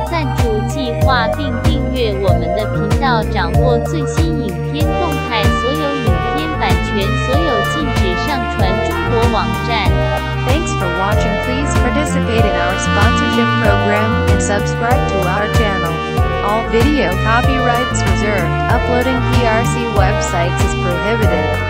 赞助计划，并订阅我们的频道，掌握最新影片动态。所有影片版权所有禁止上传中国网站。 Thanks for watching. Please participate in our sponsorship program and subscribe to our channel. All video copyrights reserved. Uploading PRC websites is prohibited.